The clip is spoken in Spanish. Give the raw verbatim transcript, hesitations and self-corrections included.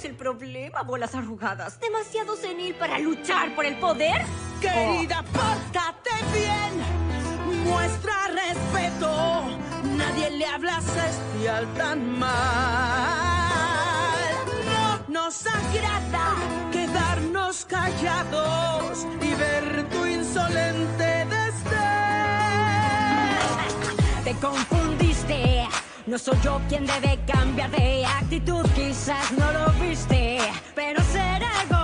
el problema, bolas arrugadas? ¿Demasiado senil para luchar por el poder? Querida, pórtate bien, muestra respeto. Nadie le habla a Celestial tan mal. No nos agrada quedarnos callados y ver tu insolente desdén. Te confundiste. No soy yo quien debe cambiar de actitud, quizás no lo viste, pero será algo